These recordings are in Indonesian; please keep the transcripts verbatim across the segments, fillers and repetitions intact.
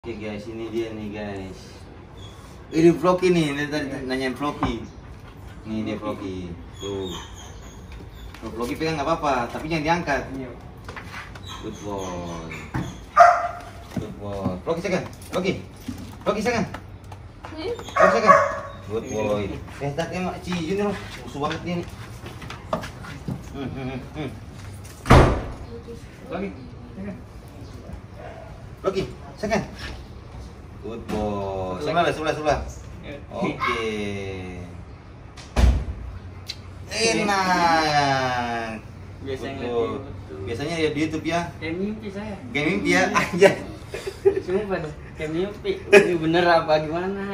Oke guys, ini dia nih guys. Ini Floki nih, ini tadi nanyain Floki. Nih dia Floki. Tuh. Kalau Floki pegang nggak apa-apa, tapi jangan diangkat. Good boy. Good boy. Floki second. Floki. Floki second. Floki second. Good boy. Eh tadi emak Ci ini loh, musuh banget dia nih. Hmm, hmm, hmm. Floki. Second. Floki, second. Good boy. Sebelah, sebelah, sebelah. Oke. Enak. Biasanya Biasanya ya di YouTube ya. kayak mimpi saya. Kayak mimpi ya. Aja. Sumpah kayak mimpi. Ini bener apa gimana?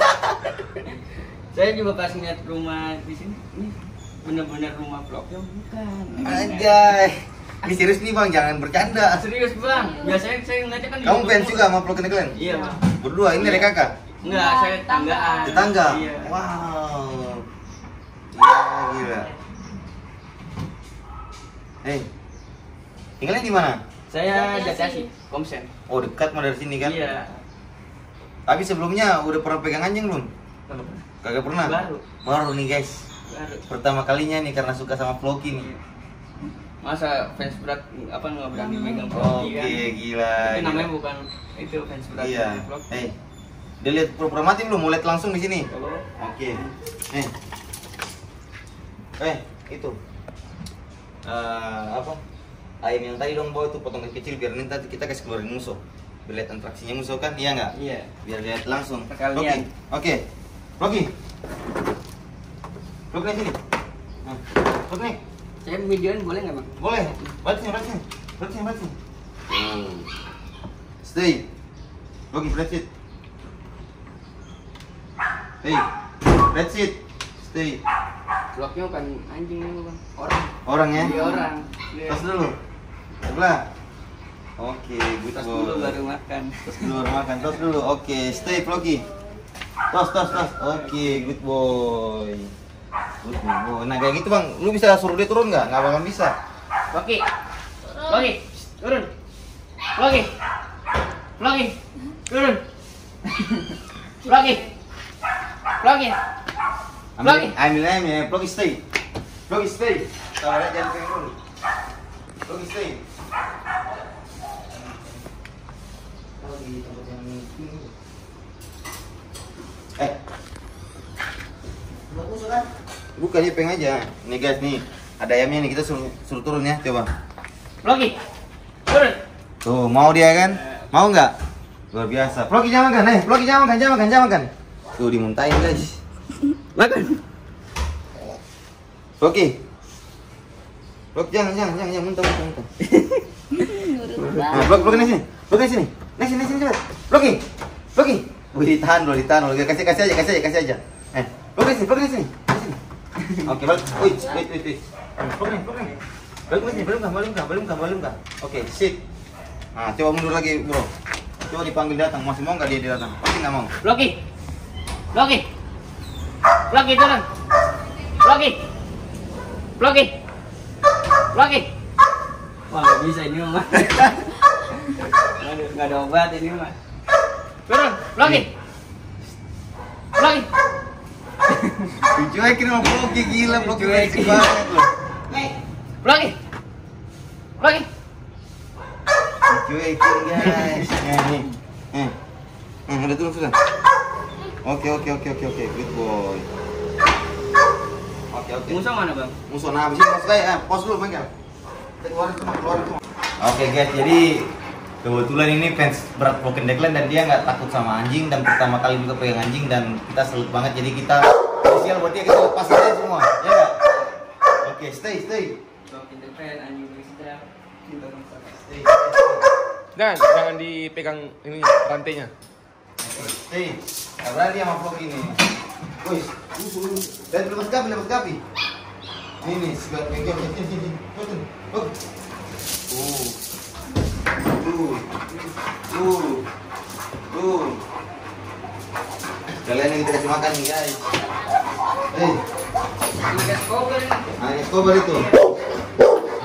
Saya juga pas ngeliat rumah di sini, ini bener-bener rumah vlognya bukan. Anjay. Ini serius nih bang, jangan bercanda. Serius bang, biasanya saya ngeliatnya kan di Kamu YouTube. fans juga sama Vlog Neglen? Iya bang. Berdua, ini dari kakak? Enggak, saya tetanggaan. Tetangga? Iya. Wow. Gila, gila. Hei, tinggalnya di mana? Saya Jati Komsen. Oh dekat mah dari sini kan? Iya. Tapi sebelumnya udah pernah pegang anjing belum? Kalau pernah. Kagak pernah? Baru. Baru nih guys. Baru. Pertama kalinya nih karena suka sama Floki nih. Masa fans berat apa nggak berani megang Oke, vlog kan? gila. Itu namanya gila. bukan itu fans berat. Iya. Vlog. Eh, udah lihat pura-pura mati belum? Mau lihat langsung di sini? Kalau Oke. Eh. Eh, itu. Eh, apa? Ayam yang tadi dong bawa itu potong kecil biar nanti kita kasih keluarin musuh. Biar lihat interaksinya musuh kan? Iya nggak? iya. Biar lihat langsung. Sekalian. Oke. Oke. Vlog nih sini. Nah, vlog nih. Saya videoin boleh nggak bang? Boleh. Balik sini, balik sini. Balik sini, balik sini. Hmm. Stay. Oke, that's it. Hey. That's it. Stay. Vlognya bukan anjing ini bang, orang. Orang ya? Iya orang. Iya. Tos dulu. Sebelah. Oke, good Tos boy. dulu baru makan. Tos dulu baru makan. Tos dulu. Oke, stay Floki. Tos, tos, tos. Oke, good boy. Good boy. Nah kayak gitu bang, lu bisa suruh dia turun nggak? Nggak bakal bisa. Loki, Loki, turun. Loki, Loki, turun. Loki, Loki, Ambil, Floki. ambil ambil, Floki stay. Floki stay. Sabar aja, jangan pegang dulu. Floki stay. Oh, di tempat yang ini. Eh. Bagus kan? Buka dia peng aja. Nih guys nih, ada ayamnya nih, kita suruh suruh turun ya, coba. Loki, turun. Tuh, mau dia kan? Mau nggak? Luar biasa. Floki jangan makan, eh, Floki jangan makan, jangan makan, jangan makan. Tuh dimuntahin guys. Makan. Floki. Floki jangan, jangan, jangan, jangan muntah, muntah, muntah. Nah, Floki, Floki nih sini. Floki nih sini. Nih sini, sini cepat. Floki. Floki. Wih, ditahan loh, ditahan loh. Kasih, kasih aja, kasih aja, kasih aja. Eh, Floki sini, Floki sini. Sini. Oke, balik. Wih, wait, wait, wait. Floki nih, Floki nih. Balik sini, belum kah, belum kah, belum kah, belum kah. Oke, sit. Nah, coba mundur lagi, bro. Coba dipanggil datang. Masih mau nggak dia dia datang? Pasti nggak mau. Loki, Loki, Loki turun. Loki, Loki, Loki. Wah nggak bisa ini mah. Nggak ada, nggak ada obat ini mah. Turun, Loki, Loki. Dicuekin sama Floki, gila. Floki berisik banget loh. Loki, Loki. Dicuekin guys. Nih, nih. Eh, eh, udah turun sudah. Oke, oke, oke, oke, oke. Good boy. Oke, oke. Musuh mana bang? Musuh nah, abis ini maksud saya, eh, pos dulu bang. Kita keluarin semua, keluarin semua. Oke guys, jadi kebetulan ini fans berat Vlog Neglen dan dia nggak takut sama anjing dan pertama kali juga pegang anjing dan kita salut banget. Jadi kita spesial buat dia, kita lepas aja semua, ya nggak? Oke, stay, stay. Loki depan anjing sedap. Stay, stay. Jangan, jangan dipegang ini rantainya. Stay. Nggak berani sama Vlog ini. Wih, usul. Dan lepas gapi, lepas gapi. Ini nih, sebelah pegang, sini, sini, sini. Betul, betul. Uh. Uh. Uh. Uh. Kalian yang kita kasih makan nih guys. Eh, Ini cover. nah Escobar itu.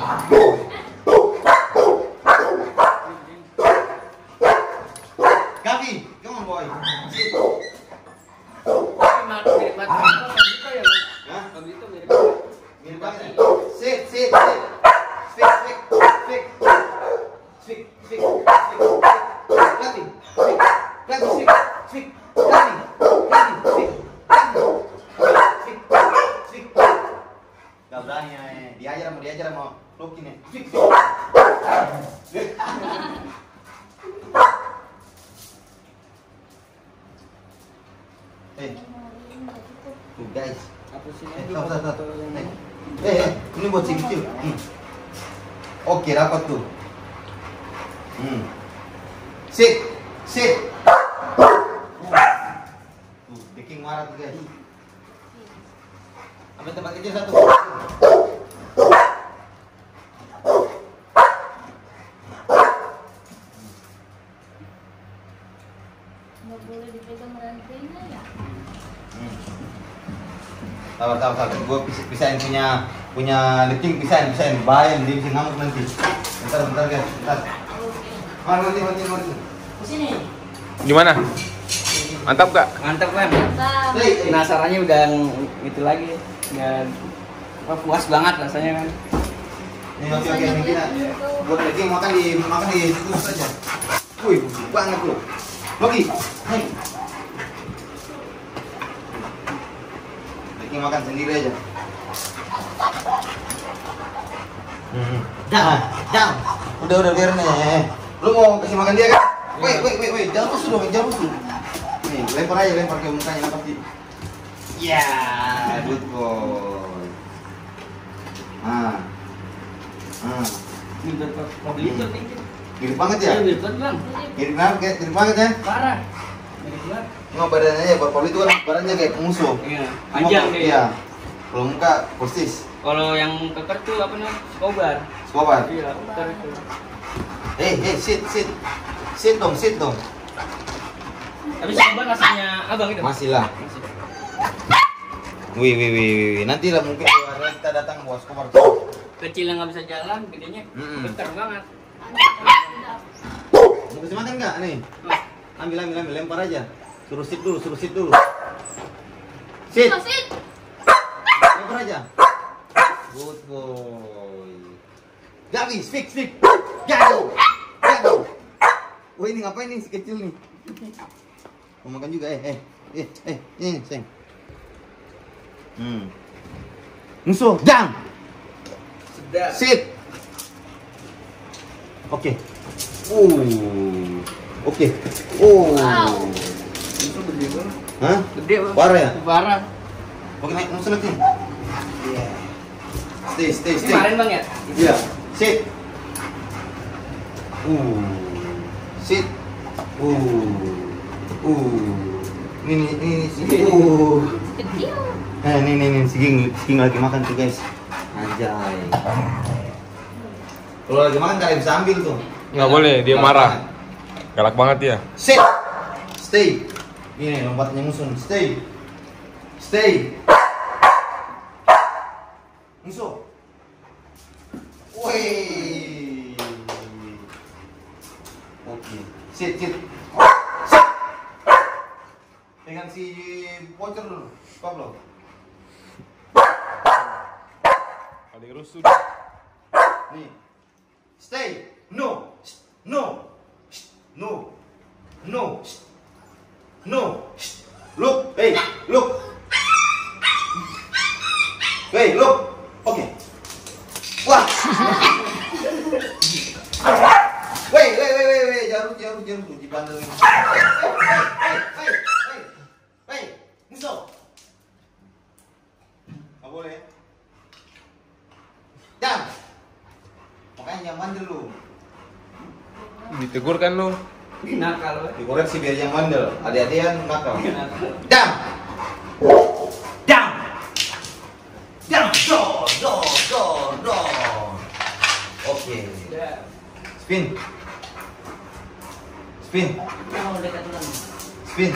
Kak, Gavi, come on boy. Sit. Tapi mah mirip banget. Kalau gitu ya, Bang. Hah? Kalau gitu mirip. Mirip banget. ya? Sit, sit, sit. Speak, speak, speak. Speak, speak, speak. Gavi, speak. Gavi, speak, speak. Gavi, Gavi, speak. Gavi, speak, speak. Gak berani ya, diajar mau diajar mau Loki nih. Speak, speak. Eh, tuh guys. Apa sih? Eh, tahu, tahu, tahu. Eh, eh, eh, ini buat si kecil. Hmm. Oke, dapat tuh. Hmm. Sit, sit. Tuh, bikin marah tuh guys. Ambil tempat kecil satu. Nggak boleh dipegang rantainya ya? Tahu, tahu, tahu. Gue pisahin punya punya leting, pisahin, pisahin. Bahaya, dia bisa ngamuk nanti. Bentar, bentar guys, bentar. Mari, mari, mari, mari. Sini. Gimana? Mantap gak? Mantap kan? Mantap. Hey, hey. Penasarannya udah itu lagi. Dan wah, puas banget rasanya kan. Ini oke, oke, ini kita. Gue leting makan di makan di situ saja. Wih, busuk banget loh. Loki, hai. Leting makan sendiri aja. Hmm. Jangan, jangan. Udah, udah biarin aja. Lu mau kasih makan dia kan? Wait, wait, wait, wait. Jangan musuh dong, jangan musuh. Nih, lempar aja, lempar ke mukanya apa sih? Ya, good boy. Ah, ah. Mirip banget. Mobil itu tinggi. Mirip banget ya? Iya, mirip banget, Bang. Mirip banget, kayak mirip banget ya? Parah. Mirip banget. Cuma badannya aja, Bapak itu kan badannya kayak musuh. Iya, panjang Cuma- dia. Iya. Kalau muka persis. Kalau yang keker tuh apa namanya? Skobar. Skobar. Iya, keker itu. Eh, eh, sit, sit. Sit dong, sit dong. Tapi Skobar rasanya abang itu. Masih lah. Masih. Wih, wih, wih, wih, wih. Nanti lah mungkin kalau ada kita datang bawa Skobar. Kecil yang nggak bisa jalan, gedenya Mm-mm. keker banget. Mau kasih makan nggak? Nih. Ambil, ambil, ambil. Lempar aja. Suruh sit dulu, suruh sit dulu. Sit. Sit. Lempar aja. Good boy. Gabi, speak, speak. Gago. Gago. Wah, ini ngapain nih si kecil nih? Mau makan juga, eh, eh. Eh, eh, ini, sayang. Hmm. Musuh, jam. Sedap. Sit. Oke. Uh. Oke. Oh. Wow. Itu gede banget. Hah? Gede Bang. Parah ya? Parah. Oke, naik musuh lagi. Iya. Stay, stay, Ini stay. kemarin Bang ya? Iya. Sit. Uh. Sit. Uh. Uh. Ini, ini, ini, si Uh. Kecil. Eh, ini, ini, ini, si Ging, si Ging lagi makan tuh guys. Anjay. Kalau lagi makan kalian bisa ambil tuh. Nggak boleh, dia Galak marah. banget. Galak banget ya. Sit. Stay. Ini lompatnya musuh. Stay. Stay. Musuh. Wih. Oke. Sit, sit. Sit. Pegang si voucher dulu. Pablo. Ada rusuh. Nih. Stay. No. No. No. No. No. Look. Hey, look. Hey, look. Oke. Wah. Wait, wait, wait, wait, wait. Jaruk, jaruk, jaruk. Di bandel ini. Hey, hey, hey, hey. Hey, musuh. Nggak boleh. Jam. Makanya jangan bandel lu. Ditegur kan lu? Nakal Bang. Dikoreksi biar yang bandel. Adik-adikan nakal. Nakal. Jam. Jam. Jam. Do, do, do, do. Oke. Udah. Spin. Spin. Mau dekat ulang. Spin.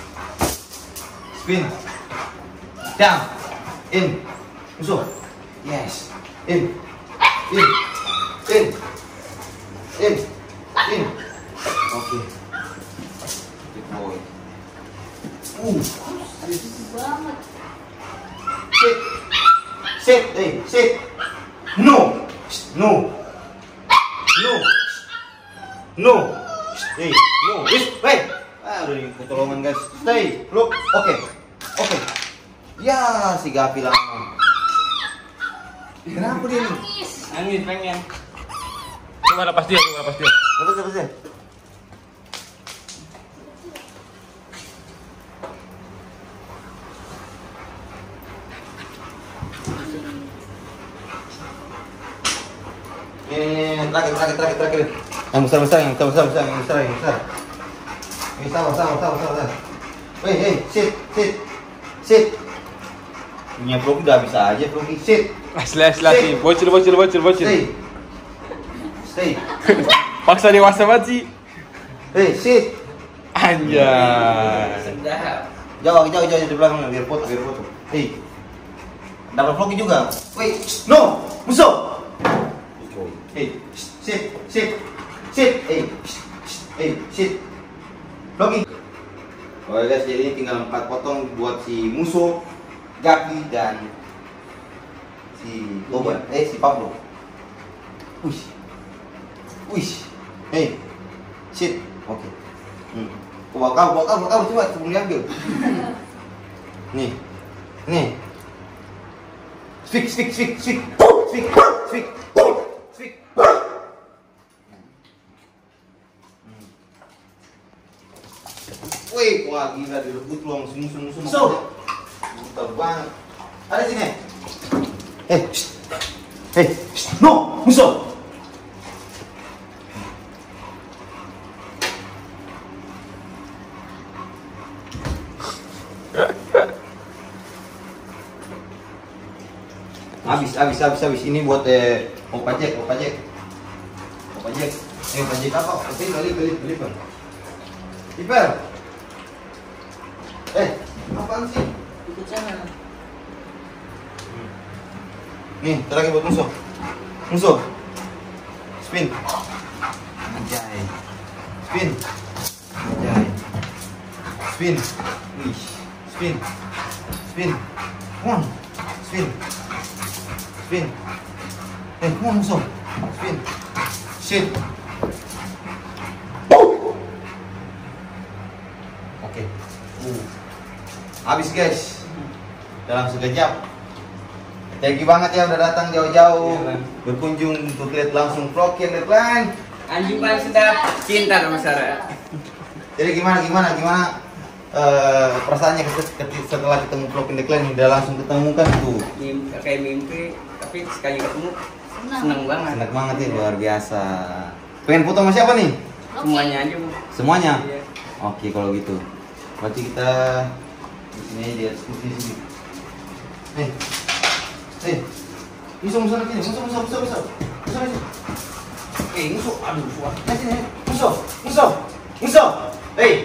Spin. Jam. In. Musuh. Yes. In. In. In. In. In. Oke. Uh. Agresif banget. Sit. Sit, eh, sit. No. No. No. No. Eh, no. Wis, wait. Ah, udah di ketolongan guys. Stay. Look. Oke. Oke. Ya, si Gapi lama. Kenapa dia nih? Nangis. Nangis pengen. Coba lepas dia, coba lepas dia. Lepas, lepas ya. Ini terakhir, terakhir, terakhir, terakhir. Yang besar, besar, yang besar, besar, besar, yang besar, yang besar. Ini sabar, sabar, sabar, sabar. Hei, hei, sit, sit, sit. Punya Floki udah bisa aja, Floki, sit. Asli, asli, asli. Bocil, bocil, bocil, bocil. Stay. Stay. Paksa dewasa banget sih. Hei, sit. Anjay. Sedap. Jauh, jauh, jauh di belakang, biar foto, biar foto. Hei. Dapat Floki juga. Wait, no, musuh. Hei, sit, sit, sit. Hei, hei, sit. Floki. Oke guys, jadi ini tinggal empat potong buat si Musuh, Gapi, dan si Boban, eh si Pablo. Wih, wih, hey, sit, oke. Hmm. Bawa kau, bawa kau, bawa kau, coba sebelum diambil. Nih, nih. Speak, speak, speak, speak, speak, speak, speak. Wih, wah gila direbut loh musuh-musuh. Musuh. Brutal banget. Ada sini. Eh, eh, no, musuh. Habis, habis, habis, habis. Ini buat eh, Opa Jack, Opa Jack, Opa Jack. Eh, Opa Jack apa? Oke, balik, balik, balik, balik. Iper. Eh, apaan sih? Ikut sana. Nih, terakhir buat musuh. Musuh. Spin. Anjay. Spin. Anjay. Spin. Wih. Spin. Spin. Come on. Spin. Spin. Eh, come on musuh. Spin. Shit. Oke. Uh. Habis guys. Dalam sekejap. Thank you banget ya udah datang jauh-jauh Iya, Bang. berkunjung untuk lihat langsung vlog yang depan. Anjing paling sedap, cinta sama Sarah. Jadi gimana gimana gimana eh, perasaannya keset- ketik- setelah ketemu vlog in the clan udah langsung ketemu kan tuh. Mimpi, kayak mimpi, tapi sekali ketemu Senang. seneng banget. Enak banget ya luar biasa. Pengen foto sama siapa nih? Semuanya aja Bu. Semuanya. Iya. Oke kalau gitu. Berarti kita di sini di atas kursi sini. Nih. Nih. Musuh musuh lagi nih. Musuh musuh musuh musuh. Musuh lagi. Eh musuh. Aduh musuh. Nih sini. Musuh. Musuh. Musuh. Hey.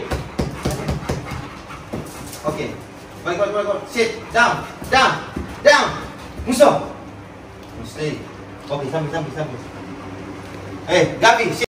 Oke. Balik balik balik. balik. Sit. Down. Down. Down. Musuh. Stay. Oke sambil sambil sambil. Eh Gapi.